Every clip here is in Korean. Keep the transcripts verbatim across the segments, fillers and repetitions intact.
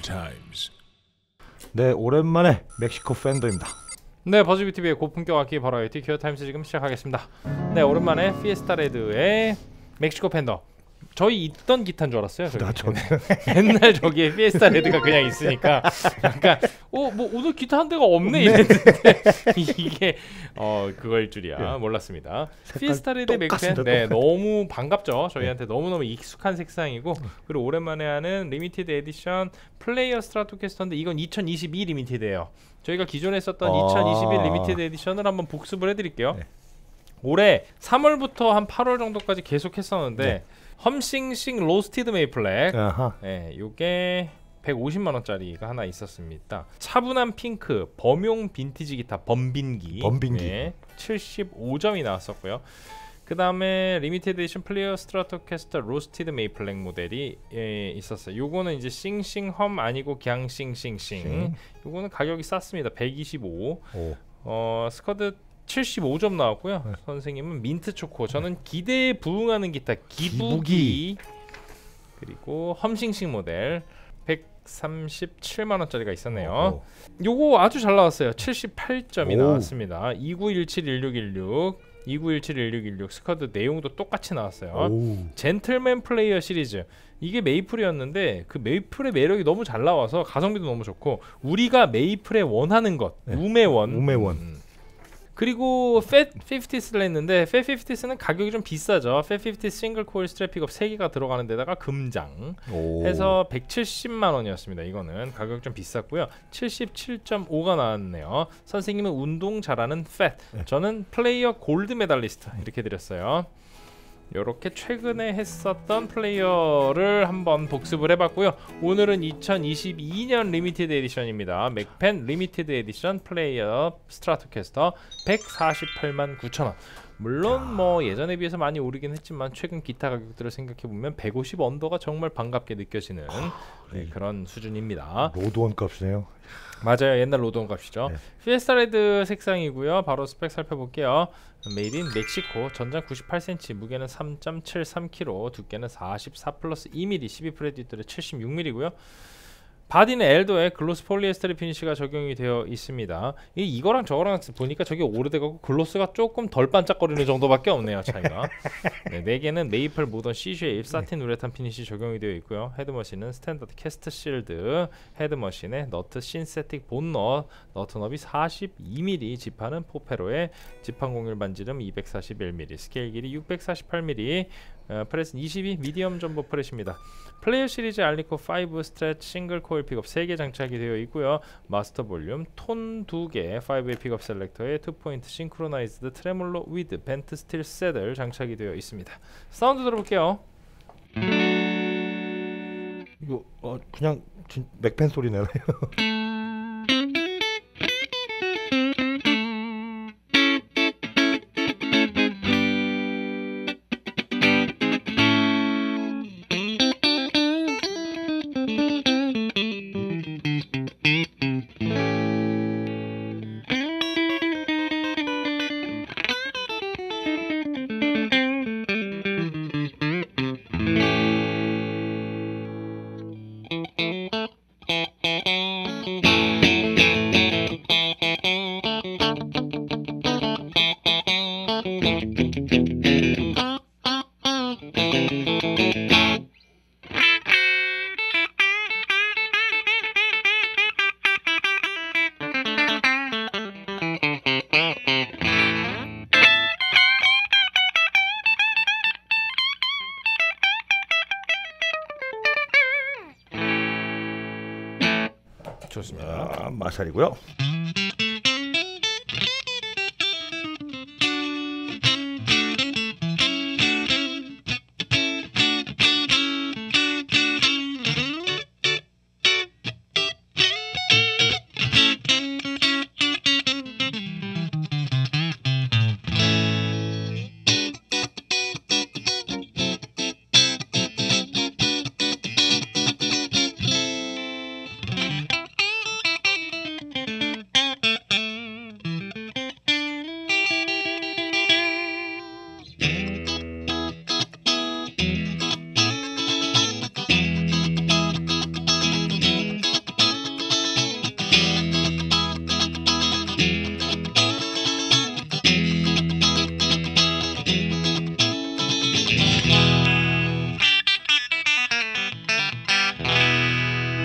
Times. 네, 오랜만에 멕시코 팬더입니다. 네, 버즈비티비의 고품격 악기 버라이어티 기어 타임스 지금 시작하겠습니다. 네, 오랜만에 피에스타 레드의 멕시코 팬더. 저희 있던 기타인 줄 알았어요. 저기. 나 저기 맨날 저기에 피에스타 레드가 그냥 있으니까 약간 어 뭐 오늘 기타 한 대가 없네 이랬는데 이게 어 그거일 줄이야 네. 몰랐습니다. 피에스타 레드 맥펜 네 너무 반갑죠. 저희한테 네. 너무너무 익숙한 색상이고 그리고 오랜만에 하는 리미티드 에디션 플레이어 스트라토캐스터인데 이건 이천이십이 리미티드예요. 저희가 기존에 썼던 아~ 이천이십일 리미티드 에디션을 한번 복습을 해드릴게요. 네. 올해 삼월부터 한 팔월 정도까지 계속 했었는데 네. 험싱싱 로스티드 메이플렉 네, 요게 백오십만 원짜리가 하나 있었습니다. 차분한 핑크 범용 빈티지 기타 범빈기, 범빈기. 네, 칠십오 점이 나왔었고요. 그 다음에 리미티드 에디션 플레이어 스트라토캐스터 로스티드 메이플렉 모델이 예, 있었어요. 요거는 이제 싱싱 험 아니고 그냥 싱싱싱 싱. 요거는 가격이 쌌습니다. 백이십오. 오. 어, 스커드 칠십오 점 나왔고요. 네. 선생님은 민트 초코. 저는 기대에 부응하는 기타 기부기. 기부기. 그리고 험싱싱 모델 백삼십칠만 원짜리가 있었네요. 오. 요거 아주 잘 나왔어요. 칠십팔 점이 오. 나왔습니다. 이구일칠 일육일육 이구일칠 일육일육 스쿼드 내용도 똑같이 나왔어요. 오. 젠틀맨 플레이어 시리즈. 이게 메이플이었는데 그 메이플의 매력이 너무 잘 나와서 가성비도 너무 좋고 우리가 메이플에 원하는 것 네. 우메원 우메원 음. 그리고 팻 피프티스를 했는데 팻 피프티스는 가격이 좀 비싸죠. 팻 피프티스 싱글 코일 스트랩 픽업 세 개가 들어가는 데다가 금장 오. 해서 백칠십만 원이었습니다. 이거는 가격 좀 비쌌고요. 칠십칠 점 오가 나왔네요. 선생님은 운동 잘하는 팻 네. 저는 플레이어 골드 메달리스트 이렇게 드렸어요. 이렇게 최근에 했었던 플레이어를 한번 복습을 해봤고요. 오늘은 이천이십이 년 리미티드 에디션입니다. 맥펜 리미티드 에디션 플레이어 스트라토캐스터 백사십팔만 구천 원. 물론 뭐 예전에 비해서 많이 오르긴 했지만 최근 기타 가격들을 생각해보면 백오십 언더가 정말 반갑게 느껴지는 네, 그런 수준입니다. 로드원 값이네요. 맞아요. 옛날 로드원 값이죠. 네. 피에스타 레드 색상이고요. 바로 스펙 살펴볼게요. 메이드 인 멕시코. 전장 구십팔 센티미터, 무게는 삼 점 칠삼 킬로그램, 두께는 사십사 플러스 이 밀리미터, 십이 프렛 뒷돌에 칠십육 밀리미터고요. 바디는 엘도에 글로스 폴리에스테르 피니쉬가 적용이 되어 있습니다. 이, 이거랑 저거랑 보니까 저게 오래돼가고 글로스가 조금 덜 반짝거리는 정도밖에 없네요. 차이가. 네, 네 개는 메이플 모던 시쉐입 사틴 우레탄 피니쉬 적용이 되어 있고요. 헤드머신은 스탠다드 캐스트 실드, 헤드머신에 너트 신세틱 본넛, 너트 너비 사십이 밀리미터, 지판은 포페로에 지판 공률 반지름 이백사십일 밀리미터, 스케일 길이 육백사십팔 밀리미터, 어, 프렛은 이십이 미디엄 점보 프렛입니다. 플레이어 시리즈 알리코 오 스트레치 싱글 코일 픽업 세 개 장착이 되어 있고요. 마스터 볼륨 톤 두 개, 오의 픽업 셀렉터에 투 포인트 싱크로나이즈드 트레몰로 위드 벤트 스틸 셋을 장착이 되어 있습니다. 사운드 들어볼게요. 이거 어, 그냥 진, 맥펜 소리 내나요? 좋습니다. 아, 마샬이고요.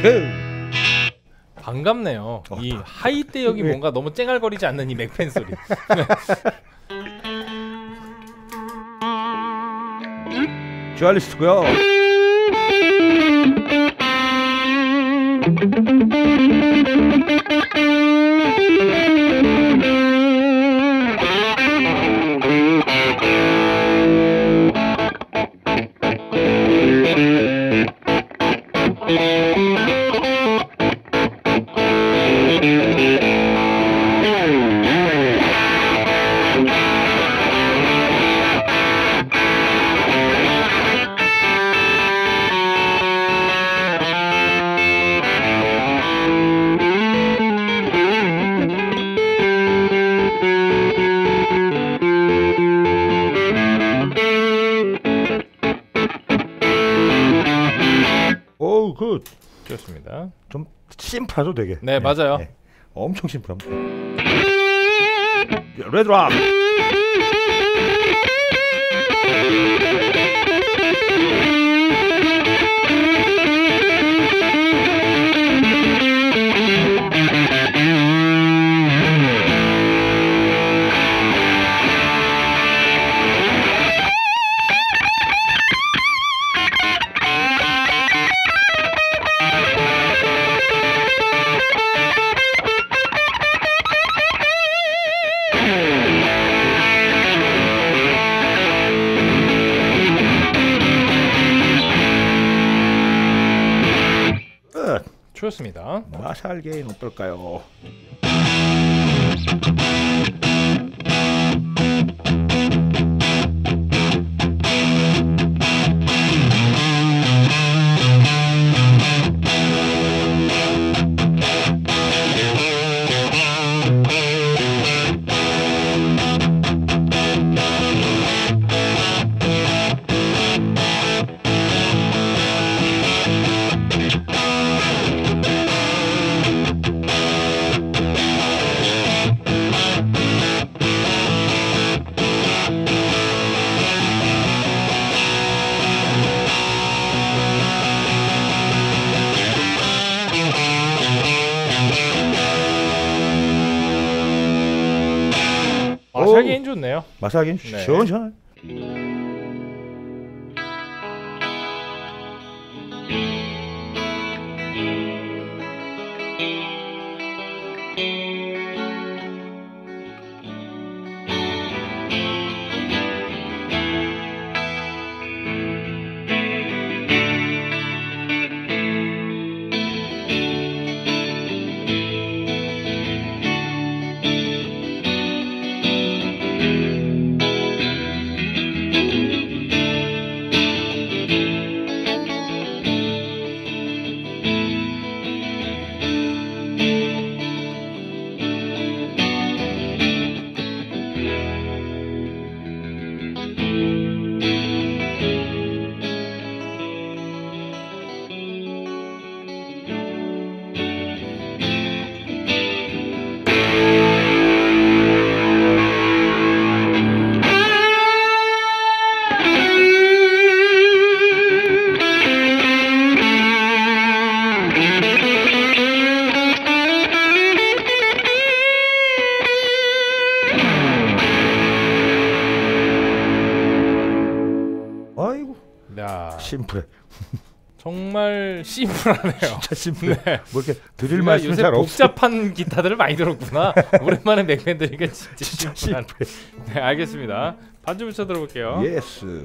그 반갑네요. 어, 이 하이 때 여기 왜? 뭔가 너무 쨍알거리지 않는 이 맥펜 소리. 듀얼리스트고요. 오우 굿. 좋습니다. 좀 심플하죠 되게. 네, 맞아요. 엄청 심플합니다. 레드락. 끝. 좋습니다. 마샬 게인 어떨까요? 마샬 게인 좋네요. 마샬 게인 네. 시원시원. 아이고 야, 심플해. 정말 심플하네요. 진짜 심플해. 네. 뭐 이렇게 드릴 우리가 말씀이 요새 잘 없어. 복잡한 기타들을 많이 들었구나. 오랜만에 맥펜 들으니까 진짜 진짜 심플한. 심플해. 네, 알겠습니다. 반주 붙여 들어볼게요. 예스.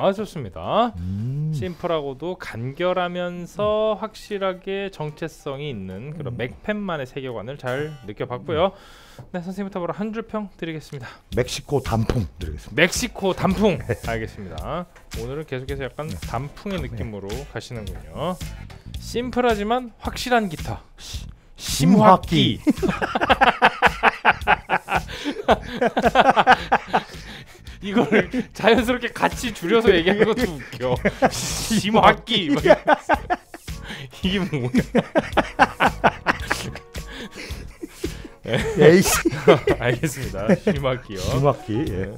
아 좋습니다. 음. 심플하고도 간결하면서 음. 확실하게 정체성이 있는 그런 음. 맥펜만의 세계관을 잘 느껴봤고요. 네, 선생님부터 바로 한 줄 평 드리겠습니다. 멕시코 단풍 드리겠습니다. 멕시코 단풍. 알겠습니다. 오늘은 계속해서 약간 네. 단풍의 느낌으로 네. 가시는군요. 심플하지만 확실한 기타. 시, 심화기. 이걸 자연스럽게 같이 줄여서 얘기하는 것도 웃겨. 심화기. 이게 뭐야? 에이씨. 알겠습니다. 심화기요. 심화기. 예.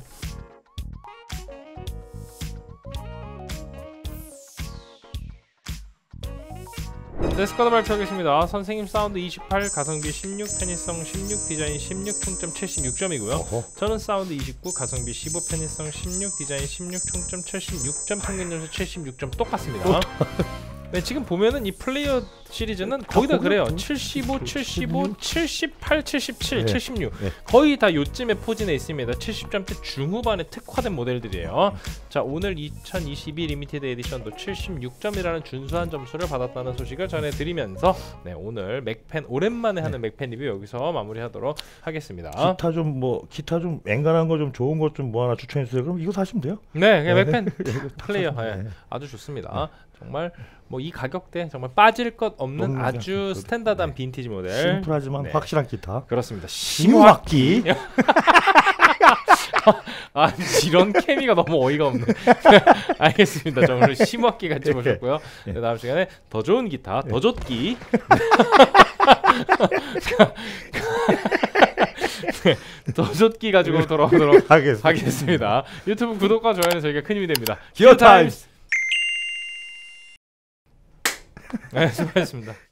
네, 스쿼드 발표하겠습니다. 선생님 사운드 이십팔, 가성비 십육, 편의성 십육, 디자인 십육, 총점 칠십육 점이고요. 어허. 저는 사운드 이십구, 가성비 십오, 편의성 십육, 디자인 십육, 총점 칠십육 점, 평균 점수 칠십육 점 똑같습니다. 네, 지금 보면은 이 플레이어 시리즈는 거의 다 그래요. 칠십오, 칠십오, 칠십팔, 칠십칠, 네. 칠십육 네. 거의 다 요쯤에 포진해 있습니다. 칠십 점대 중후반에 특화된 모델들이에요. 자, 오늘 이천이십이 리미티드 에디션도 칠십육 점이라는 준수한 점수를 받았다는 소식을 전해드리면서 네, 오늘 맥펜 오랜만에 하는 네. 맥펜 리뷰 여기서 마무리하도록 하겠습니다. 기타 좀 뭐 기타 좀 앵간한 거 좀 좋은 것 좀 뭐 하나 추천해 주세요. 그럼 이거 사시면 돼요. 네, 그냥 맥펜 플레이어 네. 아주 좋습니다. 정말 뭐 이 가격대 정말 빠질 것 없는 아주 스탠다드한 네. 빈티지 모델. 심플하지만 네. 확실한 기타. 그렇습니다. 심화기. 아, 이런 케미가 너무 어이가 없네. 알겠습니다. 저 오늘 심화기 같이 보셨고요. 네. 네, 다음 시간에 더 좋은 기타, 더 좋기. 더 좋기 가지고 돌아오도록 하겠습니다. 하겠습니다. 유튜브 구독과 좋아요는 저희가 큰 힘이 됩니다. 기어타임스. 네, 수고하셨습니다.